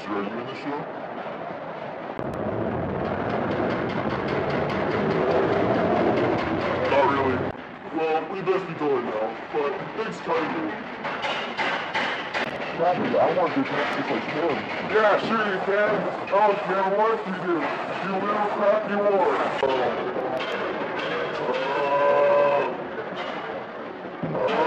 sister, are you in the show? Not really. Well, we best be going now, but thanks kindly. Happy, I want to dance just like him. Yeah, sure you can. Oh, man, what if you do? You little crap you are.